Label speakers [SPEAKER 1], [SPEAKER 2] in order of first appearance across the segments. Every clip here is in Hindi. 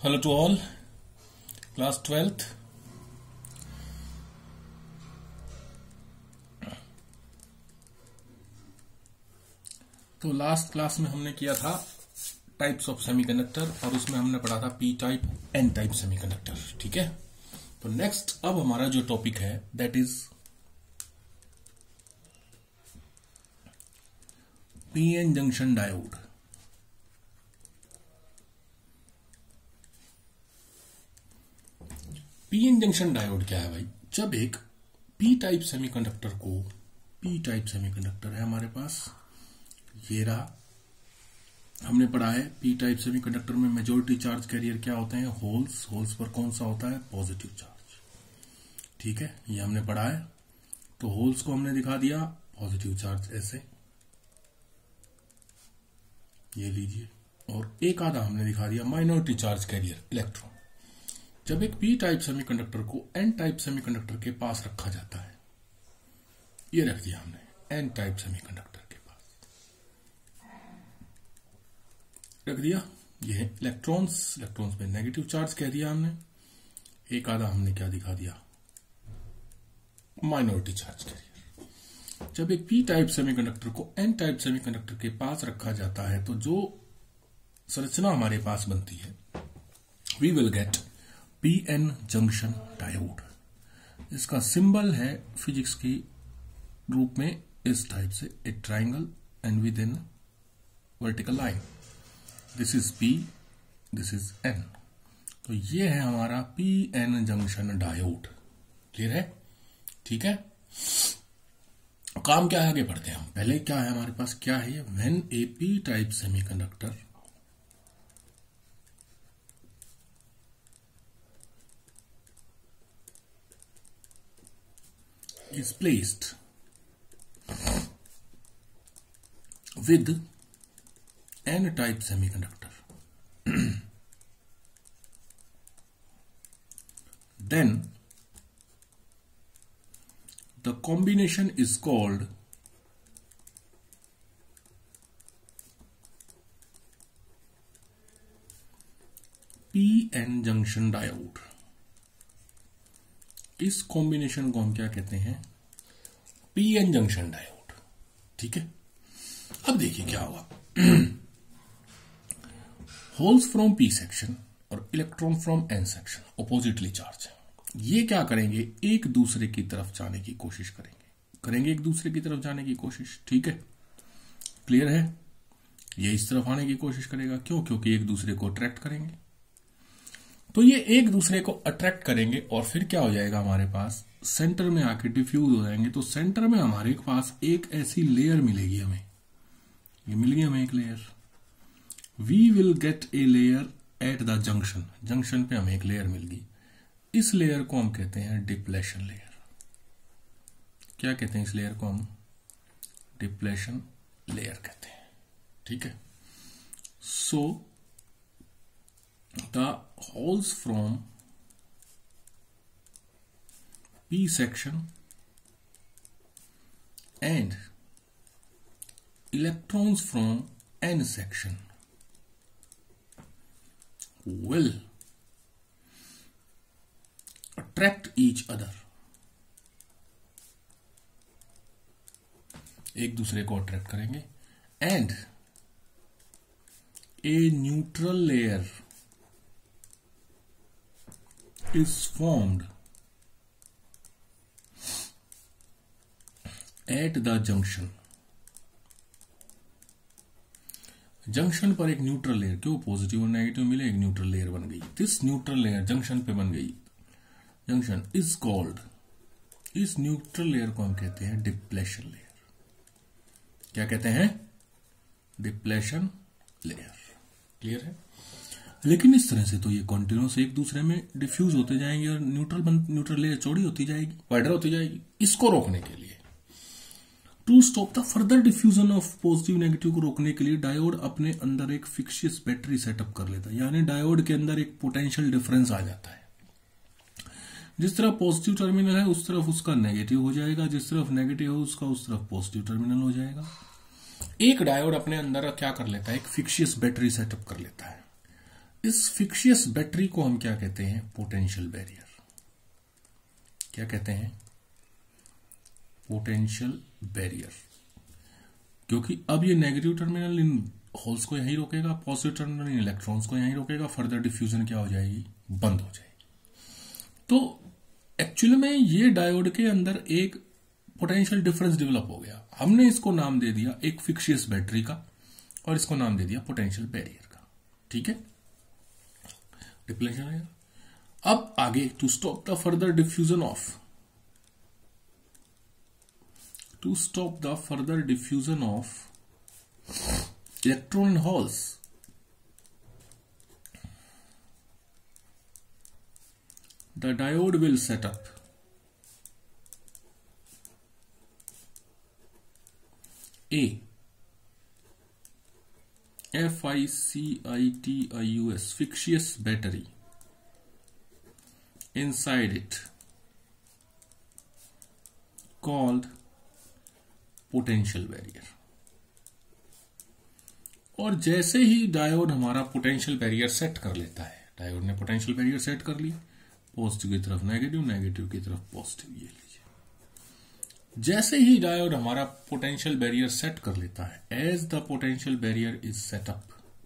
[SPEAKER 1] Hello to all, class 12th. तो लास्ट क्लास में हमने किया था टाइप्स ऑफ सेमीकंडक्टर और उसमें हमने पढ़ा था P type N type semiconductor. ठीक है, तो नेक्स्ट अब हमारा जो टॉपिक है that is PN junction diode. PN junction diode क्या है भाई? जब एक पी टाइप सेमीकंडक्टर को, पी टाइप सेमीकंडक्टर है हमारे पास, ये रहा, हमने पढ़ा है पी टाइप सेमीकंडक्टर में मेजॉरिटी चार्ज कैरियर क्या होते हैं? होल्स। होल्स पर कौन सा होता है? Positive charge. ठीक है, ये हमने पढ़ा है। तो होल्स को हमने दिखा दिया पॉजिटिव चार्ज ऐसे, ये लीजिए, और एक आधा हमने दिखा दिया माइनॉरिटी चार्ज कैरियर इलेक्ट्रॉन। जब एक पी टाइप सेमीकंडक्टर को एन टाइप सेमीकंडक्टर के पास रखा जाता है, ये रख दिया हमने एन टाइप सेमीकंडक्टर के पास रख दिया, ये है इलेक्ट्रॉन्स। इलेक्ट्रॉन्स पे नेगेटिव चार्ज कह दिया हमने, एक आधा हमने क्या दिखा दिया? Minority charge carrier. जब एक पी टाइप सेमीकंडक्टर को एन टाइप सेमीकंडक्टर के पास रखा जाता है तो जो संरचना हमारे पास बनती है, we will get PN junction diode. इसका सिंबल है फिजिक्स की रूप में इस टाइप से, a triangle and with in vertical line. This is P, this is N. तो ये है हमारा पीएन जंक्शन डायोड। क्लियर है? ठीक है, काम क्या है आगे बढ़ते हैं हम। पहले क्या है हमारे पास, क्या है? When a P type semiconductor is placed with n-type semiconductor, then the combination is called p-n junction diode। इस कॉम्बिनेशन को हम क्या कहते हैं? PN junction diode. ठीक है, अब देखिए क्या हुआ। होल्स फ्रॉम पी सेक्शन और electron from N section oppositely charge है। ये क्या करेंगे? एक दूसरे की तरफ जाने की कोशिश करेंगे एक दूसरे की तरफ जाने की कोशिश। ठीक है, क्लियर है? ये इस तरफ आने की कोशिश करेगा, क्यों? क्योंकि एक दूसरे को अट्रैक्ट करेंगे। तो ये एक दूसरे को अट्रैक्ट करेंगे और फिर क्या हो जाएगा हमारे पास? सेंटर में आके डिफ्यूज हो जाएंगे। तो सेंटर में हमारे पास एक ऐसी लेयर मिलेगी हमें, ये मिल गई हमें एक layer. We will get a layer at the junction. Junction पे हमें एक लेयर मिल गई। इस लेयर को हम कहते हैं डिप्लेशन लेयर। क्या कहते हैं इस लेयर को? हम डिप्लेशन लेयर कहते हैं। ठीक है, सो the holes from P section and electrons from N section will attract each other। एक दूसरे को अट्रैक्ट करेंगे and a neutral layer is formed at the junction। Junction पर एक न्यूट्रल लेयर, क्यों? पॉजिटिव और नेगेटिव मिले, एक न्यूट्रल लेयर बन गई। दिस न्यूट्रल लेयर जंक्शन पे बन गई। जंक्शन इज कॉल्ड, इस न्यूट्रल लेयर को हम कहते हैं डिप्लेशन लेयर। क्या कहते हैं? Depletion layer. क्लियर है? लेकिन इस तरह से तो ये कॉन्टिन्यूस एक दूसरे में डिफ्यूज होते जाएंगे और न्यूट्रल लेयर चौड़ी होती जाएगी, वाइडर होती जाएगी। इसको रोकने के लिए, to stop the further diffusion of positive negative को रोकने के लिए डायोड अपने अंदर एक फिक्सियस बैटरी सेटअप कर लेता है। यानी डायोड के अंदर एक पोटेंशियल डिफरेंस आ जाता है। जिस तरफ पॉजिटिव टर्मिनल है उस तरफ उसका नेगेटिव हो जाएगा, जिस तरफ नेगेटिव है उसका उस तरफ पॉजिटिव टर्मिनल हो जाएगा। एक डायोड अपने अंदर क्या कर लेता है? एक फिक्सियस बैटरी सेटअप कर लेता है। इस फिक्शियस बैटरी को हम क्या कहते हैं? Potential barrier. क्या कहते हैं? Potential barrier. क्योंकि अब ये नेगेटिव टर्मिनल इन होल्स को यहीं रोकेगा, पॉजिटिव टर्मिनल इन इलेक्ट्रॉन्स को यहीं रोकेगा, फर्दर डिफ्यूजन क्या हो जाएगी? बंद हो जाएगी। तो एक्चुअली में ये डायोड के अंदर एक पोटेंशियल डिफरेंस डेवलप हो गया। हमने इसको नाम दे दिया एक फिक्शियस बैटरी का, और इसको नाम दे दिया पोटेंशियल बैरियर का। ठीक है, डिप्लेशन है। अब आगे, to stop the further diffusion of electron in holes, the diode will set up a fictitious battery inside it called potential barrier. और जैसे ही डायोड हमारा पोटेंशियल बैरियर सेट कर लेता है, डायोड ने पोटेंशियल बैरियर सेट कर लिया, पॉजिटिव की तरफ नेगेटिव, नेगेटिव की तरफ पॉजिटिव, ये लीजिए। जैसे ही डायोड हमारा पोटेंशियल बैरियर सेट कर लेता है, as the potential barrier is set up,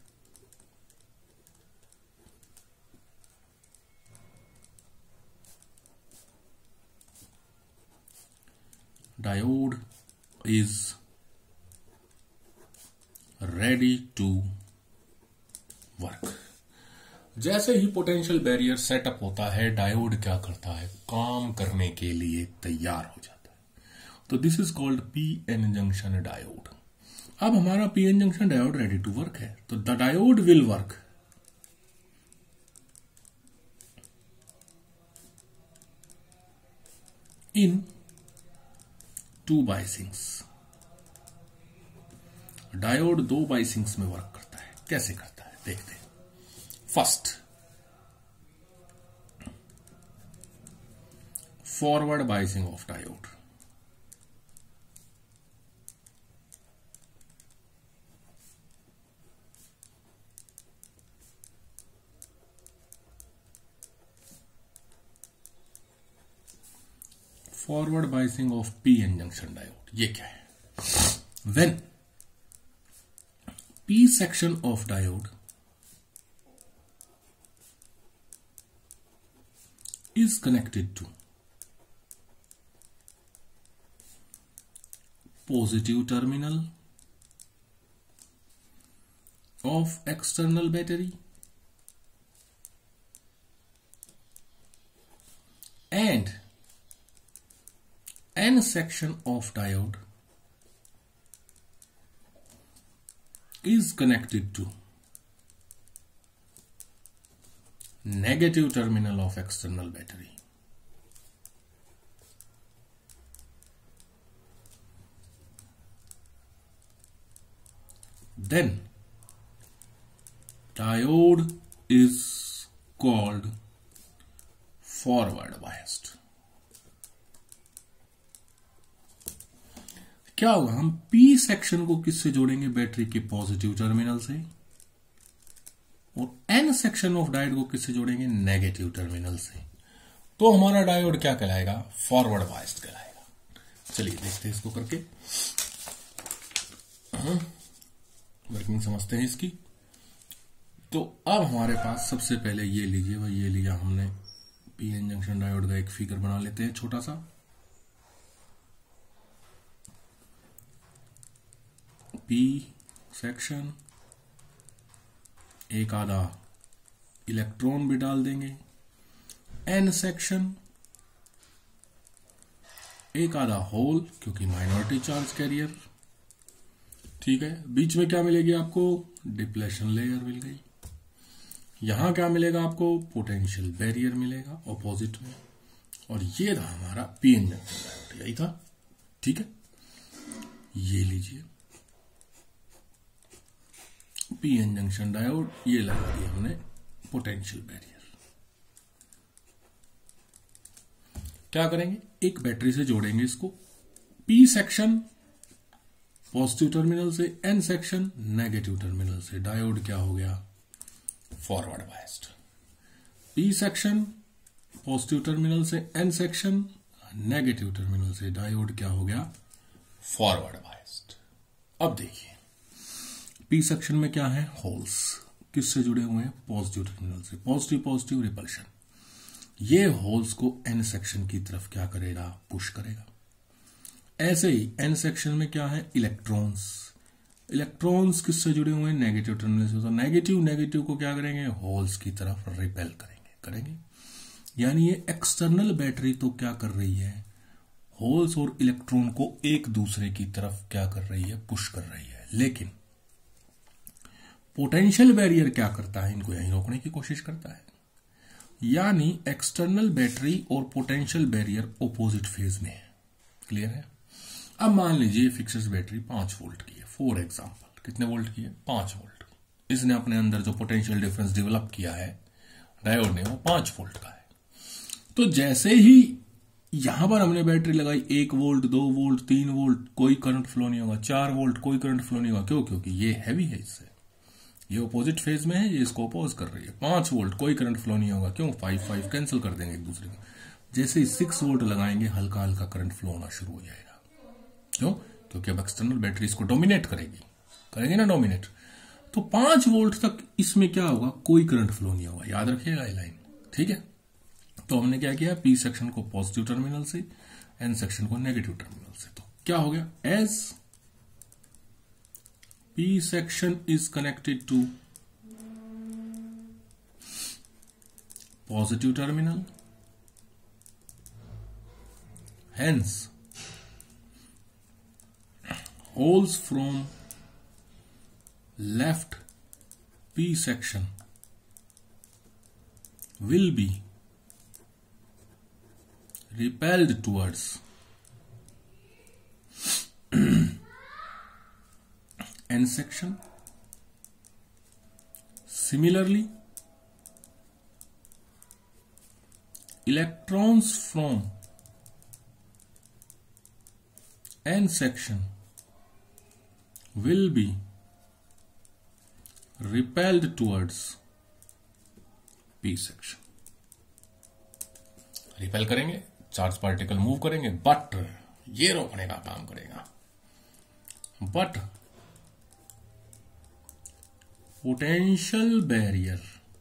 [SPEAKER 1] diode is ready to work। जैसे ही पोटेंशियल बैरियर सेटअप होता है, डायोड क्या करता है? काम करने के लिए तैयार हो जाता है। तो this is called PN junction diode. अब हमारा PN junction diode ready to work है, तो the diode will work in 2 biasings. Diode 2 biasings में वर्क करता है। कैसे करता है देखते हैं। First, forward biasing of diode. Forward biasing of PN junction diode, ये क्या है? When P section of diode is connected to positive terminal of external battery and N section of diode is connected to negative terminal of external battery. Then diode is called forward biased। क्या होगा? हम P सेक्शन को किससे जोड़ेंगे? बैटरी के पॉजिटिव टर्मिनल से। और N सेक्शन ऑफ डायोड को किससे जोड़ेंगे? नेगेटिव टर्मिनल से। तो हमारा डायोड क्या कहलाएगा? फॉरवर्ड बायस्ड कहलाएगा। चलिए देखते हैं इसको करके, वर्किंग समझते हैं इसकी। तो अब हमारे पास सबसे पहले ये लीजिए भाई, ये लिया हमने पीएन जंक्शन डायोड का एक फिगर बना लेते हैं छोटा सा। पी सेक्शन, एक आधा इलेक्ट्रॉन भी डाल देंगे। एन सेक्शन, एक आधा होल, क्योंकि माइनॉरिटी चार्ज कैरियर। ठीक है, बीच में क्या मिलेगी आपको? डिप्लेशन लेयर मिल गई। यहां क्या मिलेगा आपको? पोटेंशियल बैरियर मिलेगा ऑपोजिट में। और ये था हमारा पीएन जंक्शन डायोड, यही था। ठीक है, ये लीजिए पीएन जंक्शन डायोड, ये लगा दिया हमने पोटेंशियल बैरियर। क्या करेंगे? एक बैटरी से जोड़ेंगे इसको। पी सेक्शन पॉजिटिव टर्मिनल से, एन सेक्शन नेगेटिव टर्मिनल से। डायोड क्या हो गया? Forward biased. P section positive terminal से, एन सेक्शन नेगेटिव टर्मिनल से, डायोड क्या हो गया, फॉरवर्ड बायस्ड। अब देखिए पी सेक्शन में क्या है, होल्स किससे जुड़े हुए हैं, पॉजिटिव टर्मिनल से, पॉजिटिव पॉजिटिव रिपल्शन। ये होल्स को एन सेक्शन की तरफ क्या करेगा, पुश करेगा। ऐसे ही एन सेक्शन में क्या है, इलेक्ट्रॉन्स, इलेक्ट्रॉन्स किससे जुड़े हुए हैं, नेगेटिव टर्मिनल से, तो नेगेटिव नेगेटिव को क्या करेंगे, होल्स की तरफ रिपेल करेंगे। यानी ये एक्सटर्नल बैटरी तो क्या कर रही है, होल्स और इलेक्ट्रॉन को एक दूसरे की तरफ क्या कर रही है, पुश कर रही है। लेकिन पोटेंशियल बैरियर क्या करता है, इनको यहीं रोकने की कोशिश करता है। यानी एक्सटर्नल बैटरी और पोटेंशियल बैरियर ऑपोजिट फेज में है। क्लियर है। अब मान लीजिए फिक्सड बैटरी 5 वोल्ट की है, फॉर एग्जांपल कितने वोल्ट की है, 5 वोल्ट की। इसने अपने अंदर जो पोटेंशियल डिफरेंस डेवलप किया है डायोड ने, वो 5 वोल्ट का है। तो जैसे ही यहां पर हमने बैटरी लगाई, 1 वोल्ट 2 वोल्ट 3 वोल्ट, कोई करंट फ्लो नहीं होगा, 4 वोल्ट कोई करंट फ्लो नहीं होगा। क्यों, क्योंकि ये हैवी है, इससे ये अपोजिट फेज में है, ये इसको अपोज कर रही है। 5 वोल्ट कोई करंट फ्लो नहीं होगा, क्यों, 5 कैंसिल कर देंगे एक दूसरे को। जैसे ही 6 वोल्ट लगाएंगे, हल्का हल्का करंट फ्लो होना शुरू हो जाएगा। क्यों, क्योंकि अब एक्सटर्नल बैटरी इसको डोमिनेट करेगी ना, डोमिनेट। तो 5 वोल्ट तक इसमें क्या होगा, कोई करंट फ्लो नहीं होगा। याद रखिएगा ये लाइन, ठीक है। तो हमने क्या किया, पी सेक्शन को पॉजिटिव टर्मिनल से, एन सेक्शन को नेगेटिव टर्मिनल से। तो क्या हो गया, as P section is connected to positive terminal, hence holes from left P section will be repelled towards N section. Similarly, electrons from N section will be repelled towards P section. Repel करेंगे, चार्ज पार्टिकल मूव करेंगे, बट ये रोकने का काम करेगा। But potential barrier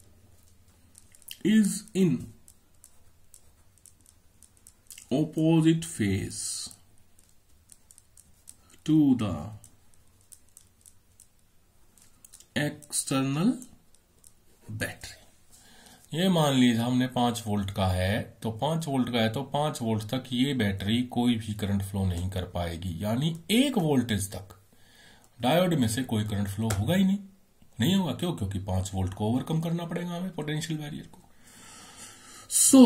[SPEAKER 1] is in opposite phase to the external battery। ये मान लीजिए हमने 5 वोल्ट का है, तो 5 वोल्ट का है तो 5 वोल्ट तक ये बैटरी कोई भी करंट फ्लो नहीं कर पाएगी। यानी 1 वोल्टेज तक डायोड में से कोई करंट फ्लो होगा ही नहीं होगा। क्यों, क्योंकि 5 वोल्ट को ओवरकम करना पड़ेगा हमें, पोटेंशियल बैरियर को। So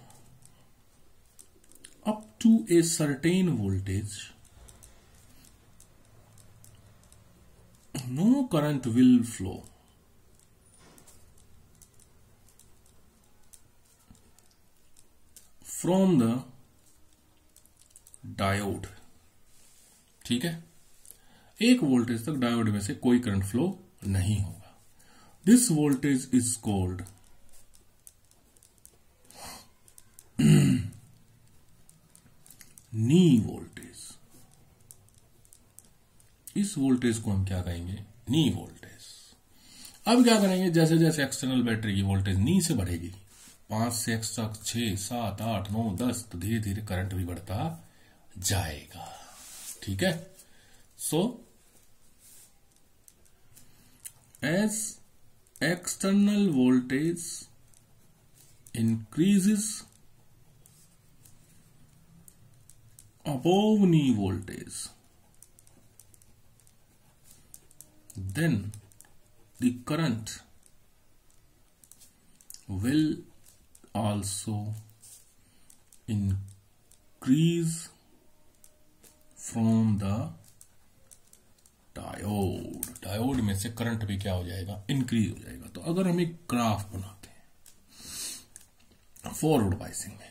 [SPEAKER 1] up to a certain voltage no current will flow from the diode. ठीक है, 1 वोल्टेज तक डायोड में से कोई करंट फ्लो नहीं होगा। This voltage is called knee voltage. इस वोल्टेज को हम क्या कहेंगे, नी वोल्टेज। अब क्या करेंगे, जैसे जैसे एक्सटर्नल बैटरी की वोल्टेज नी से बढ़ेगी, 5 से एक्स्ट्रा 6 7 8 9 10, तो धीरे धीरे करंट भी बढ़ता जाएगा। ठीक है। So as external voltage increases above knee voltage, then the current will also increase from the diode में से करंट भी क्या हो जाएगा, इंक्रीज हो जाएगा। तो अगर हम एक ग्राफ बनाते हैं फॉरवर्ड बायसिंग में,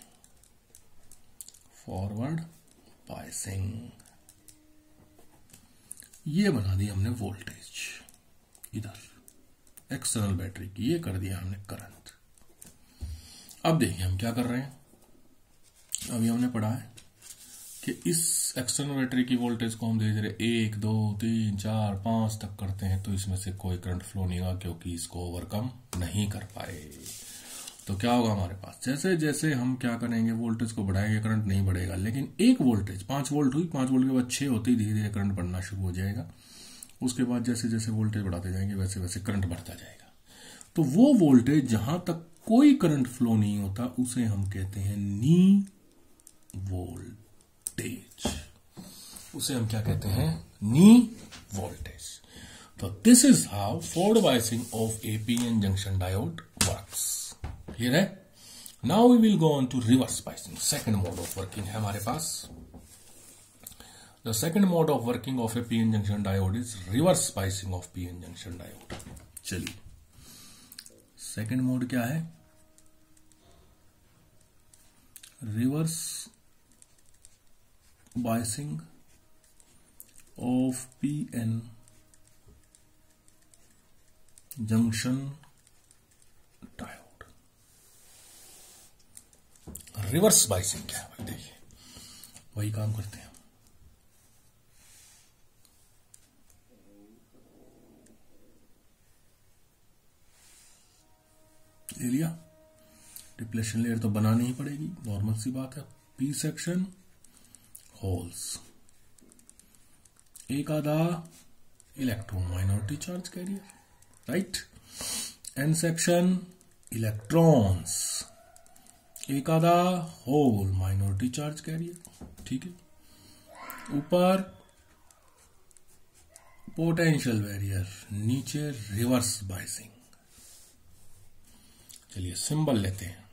[SPEAKER 1] फॉरवर्ड बायसिंग, ये बना दी हमने वोल्टेज इधर, एक्सटर्नल बैटरी की, ये कर दिया हमने करंट। अब देखिए हम क्या कर रहे हैं, अभी हमने पढ़ा है कि इस एक्सटर्नल बैटरी की वोल्टेज को हम धीरे धीरे 1 2 3 4 5 तक करते हैं, तो इसमें से कोई करंट फ्लो नहीं होगा क्योंकि इसको ओवरकम नहीं कर पाए। तो क्या होगा हमारे पास, जैसे जैसे हम क्या करेंगे, वोल्टेज को बढ़ाएंगे, करंट नहीं बढ़ेगा, लेकिन एक वोल्टेज 5 वोल्ट हुई, 5 वोल्ट के बाद 6 होते ही धीरे धीरे करंट बढ़ना शुरू हो जाएगा। उसके बाद जैसे जैसे वोल्टेज बढ़ाते जाएंगे वैसे वैसे करंट बढ़ता जाएगा। तो वो वोल्टेज जहां तक कोई करंट फ्लो नहीं होता उसे हम कहते हैं नी वोल्टेज, उसे हम क्या कहते हैं, नी वोल्टेज। तो this is how forward biasing of a PN junction diode works. Clear है? Now we will go on to reverse biasing, second mode of working है हमारे पास। The second mode of working of a PN junction diode is reverse biasing of PN junction diode. चलिए सेकंड मोड क्या है, reverse biasing of PN junction diode. Reverse biasing क्या है भाई, देखिए वही काम करते हैं। ले लिया, डिप्लेशन लेयर तो बनानी ही पड़ेगी, नॉर्मल सी बात है। पी सेक्शन होल्स, एक आधा electron minority charge carrier, right. N section electrons, एक आधा होल माइनॉरिटी चार्ज कैरियर, ठीक है। ऊपर पोटेंशियल बैरियर, नीचे रिवर्स बायसिंग। चलिए सिंबल लेते हैं।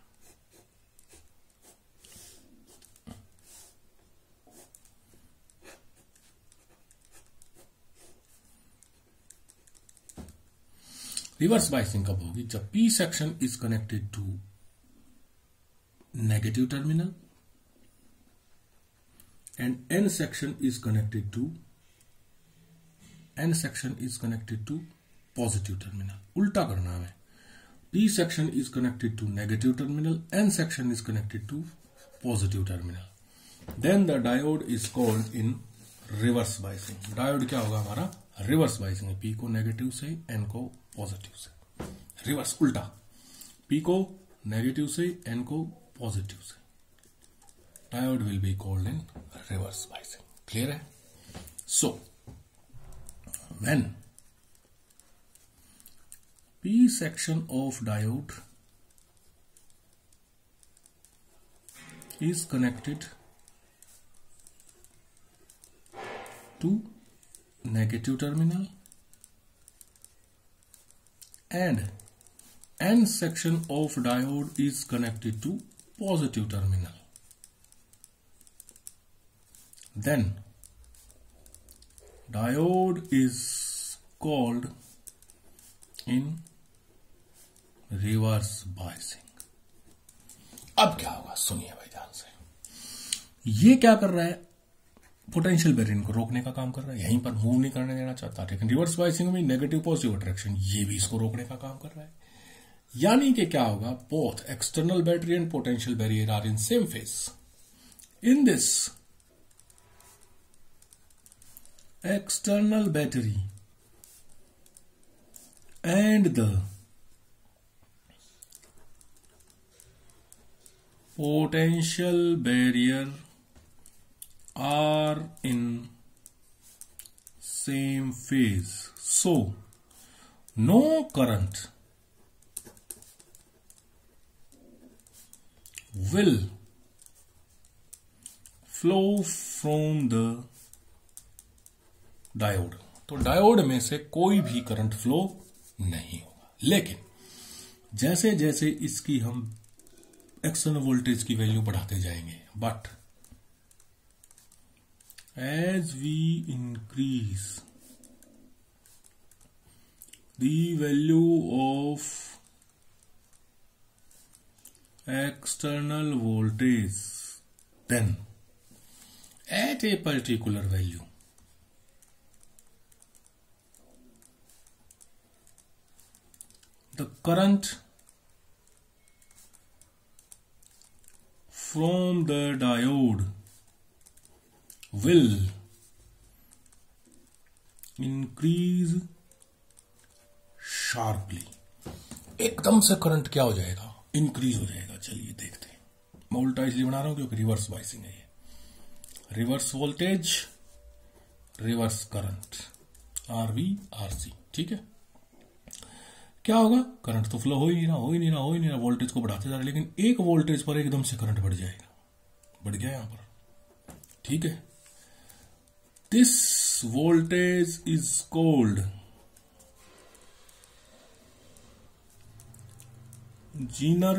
[SPEAKER 1] रिवर्स बायसिंग कब होगी, जब P section is connected to negative terminal and N section is connected to positive terminal. उल्टा करना है, P section is connected to negative terminal, N section is connected to positive terminal. Then the diode is called in reverse biasing. Diode क्या होगा हमारा, रिवर्स बायसिंग है, P को नेगेटिव से N को पॉजिटिव से, रिवर्स उल्टा, P को नेगेटिव से N को पॉजिटिव से। Diode will be called in reverse biasing. Clear है? So when P section of diode is connected to negative terminal and N section of diode is connected to positive terminal, then diode is called in reverse biasing. अब क्या होगा, सुनिए भाई ध्यान से। ये क्या कर रहा है, पोटेंशियल बैरियर को रोकने का काम कर रहा है, यहीं पर मूव नहीं करने देना चाहता। लेकिन रिवर्स बायसिंग में नेगेटिव पॉजिटिव अट्रैक्शन, ये भी इसको रोकने का काम कर रहा है। यानी कि क्या होगा, both external battery and potential barrier are in same phase. In this external battery and the potential barrier are in same phase, so no current will flow from the diode. तो डायोड में से कोई भी करंट फ्लो नहीं होगा, लेकिन जैसे जैसे इसकी हम एक्सटर्नल वोल्टेज की वैल्यू बढ़ाते जाएंगे, but as we increase the value of external voltage, then at a particular value the current from the diode will increase sharply. एकदम से करंट क्या हो जाएगा, इंक्रीज हो जाएगा। चलिए देखते हैं। मैं उल्टा इसलिए बना रहा हूं क्योंकि रिवर्स बाइसिंग है ये। Reverse voltage, reverse current, RV RC. ठीक है, क्या होगा, करंट तो फ्लो हो ही नहीं रहा, वोल्टेज को बढ़ाते जा रहे, लेकिन एक वोल्टेज पर एकदम से करंट बढ़ जाएगा, बढ़ गया यहां पर। ठीक है, this voltage is called Zener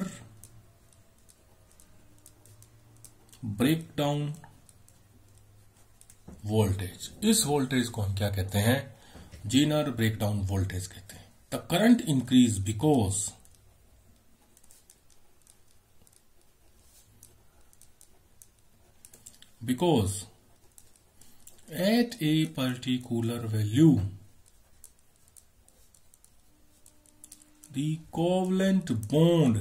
[SPEAKER 1] breakdown voltage. इस वोल्टेज को हम क्या कहते हैं, जीनर ब्रेकडाउन वोल्टेज कहते हैं। The current increase because at a particular value the covalent bond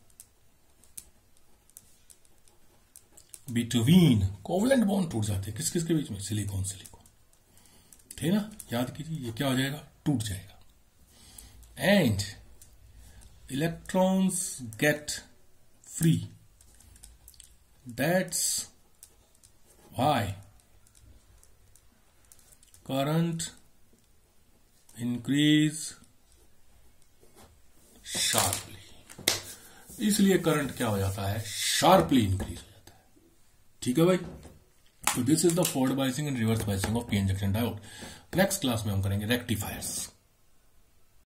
[SPEAKER 1] between, covalent bond टूट जाते हैं किस किस के बीच में, सिलिकॉन सिलिकॉन, ठीक है ना, याद कीजिए, ये क्या हो जाएगा, टूट जाएगा। And electrons get free, that's why current increase sharply. इसलिए करंट क्या हो जाता है, शार्पली इंक्रीज हो जाता है। ठीक है भाई, तो this is the forward biasing and reverse biasing of P N junction diode. Next class में हम करेंगे रेक्टिफायर्स।